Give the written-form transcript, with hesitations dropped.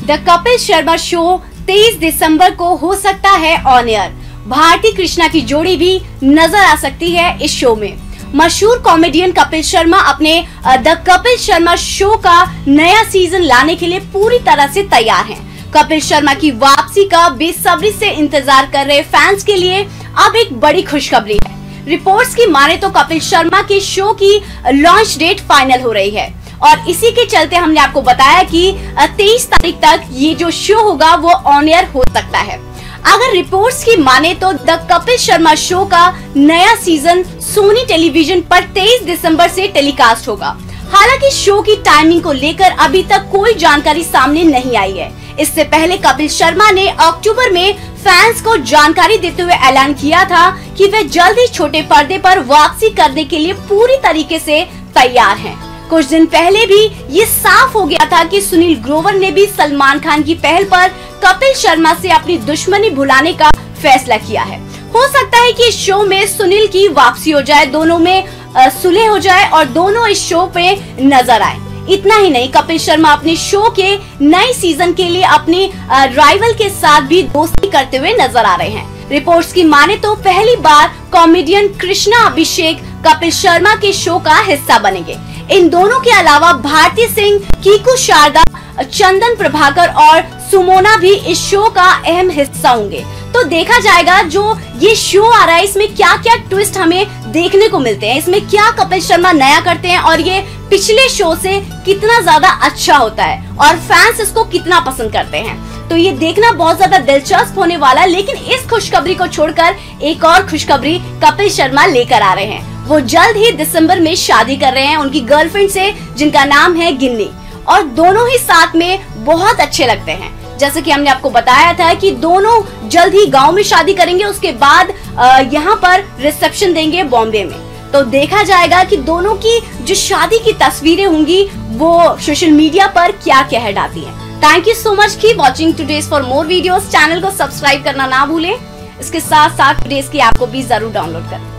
The Kapil Sharma show 23 दिसंबर को हो सकता है ऑन एयर। भारती कृष्णा की जोड़ी भी नजर आ सकती है इस शो में। मशहूर कॉमेडियन कपिल शर्मा अपने द कपिल शर्मा शो का नया सीजन लाने के लिए पूरी तरह से तैयार हैं। कपिल शर्मा की वापसी का बेसब्री से इंतजार कर रहे फैंस के लिए अब एक बड़ी खुशखबरी है। रिपोर्ट्स की माने तो कपिल शर्मा के शो की लॉन्च डेट फाइनल हो रही है और इसी के चलते हमने आपको बताया कि 23 तारीख तक ये जो शो होगा वो ऑन एयर हो सकता है। अगर रिपोर्ट्स की माने तो द कपिल शर्मा शो का नया सीजन सोनी टेलीविजन पर 23 दिसंबर से टेलीकास्ट होगा। हालांकि शो की टाइमिंग को लेकर अभी तक कोई जानकारी सामने नहीं आई है। इससे पहले कपिल शर्मा ने अक्टूबर में फैंस को जानकारी देते हुए ऐलान किया था कि वे जल्द ही छोटे पर्दे पर वापसी करने के लिए पूरी तरीके से तैयार हैं। कुछ दिन पहले भी ये साफ हो गया था कि सुनील ग्रोवर ने भी सलमान खान की पहल पर कपिल शर्मा से अपनी दुश्मनी भुलाने का फैसला किया है। हो सकता है कि इस शो में सुनील की वापसी हो जाए, दोनों में सुलह हो जाए और दोनों इस शो पे नजर आए। इतना ही नहीं, कपिल शर्मा अपने शो के नए सीजन के लिए अपनी राइवल के साथ भी दोस्ती करते हुए नजर आ रहे हैं। रिपोर्ट्स की माने तो पहली बार कॉमेडियन कृष्णा अभिषेक कपिल शर्मा के शो का हिस्सा बनेंगे। इन दोनों के अलावा भारती सिंह, कीकू शारदा, चंदन प्रभाकर और सुमोना भी इस शो का अहम हिस्सा होंगे। तो देखा जाएगा जो ये शो आ रहा है इसमें क्या क्या ट्विस्ट हमें देखने को मिलते हैं, इसमें क्या कपिल शर्मा नया करते हैं और ये पिछले शो से कितना ज्यादा अच्छा होता है और फैंस इसको कितना पसंद करते हैं। तो ये देखना बहुत ज्यादा दिलचस्प होने वाला है। लेकिन इस खुशखबरी को छोड़कर एक और खुशखबरी कपिल शर्मा लेकर आ रहे हैं। वो जल्द ही दिसंबर में शादी कर रहे हैं उनकी गर्लफ्रेंड से, जिनका नाम है गिन्नी, और दोनों ही साथ में बहुत अच्छे लगते हैं। जैसे कि हमने आपको बताया था कि दोनों जल्द ही गांव में शादी करेंगे, उसके बाद यहाँ पर रिसेप्शन देंगे बॉम्बे में। तो देखा जाएगा कि दोनों की जो शादी की तस्वीरें होंगी वो सोशल मीडिया पर क्या कहलाती हैं। Thank you so much, keep watching today's for more videos. Channel को सब्सक्राइब करना ना भूलें। इसके साथ साथ टुडेज की ऐप को भी जरूर डाउनलोड करें।